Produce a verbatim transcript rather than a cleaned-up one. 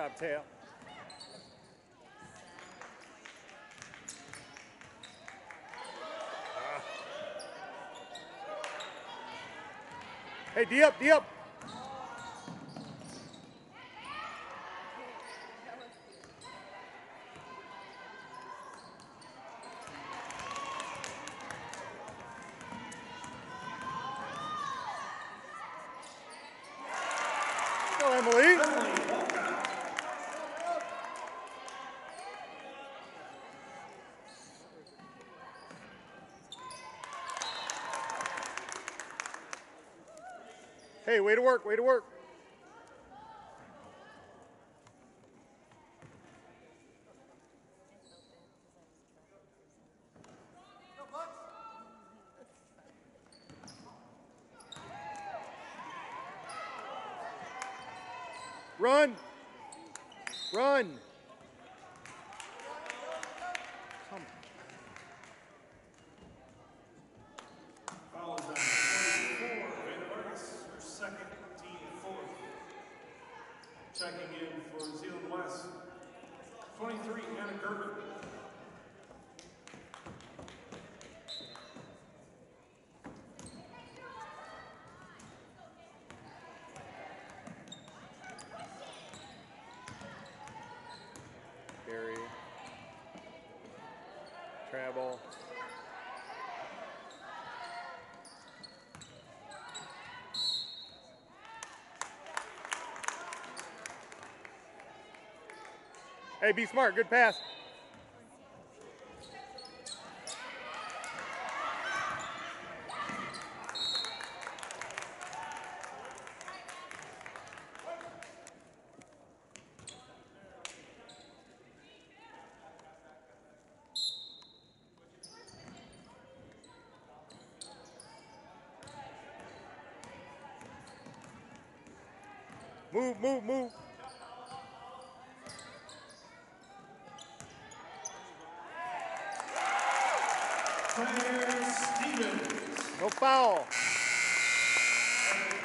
job, Teo. Hey, D up, D up. Go, Emily. Hey, way to work, way to work. Run. Run. Come. Fouls on twenty-four, Vanna Vargas, her second, team fourth. Checking in for Zeeland West, twenty-three, Anna Gerber. Barry. Travel. Hey, be smart. Good pass. Move, move, move. Claire Stevens. No foul.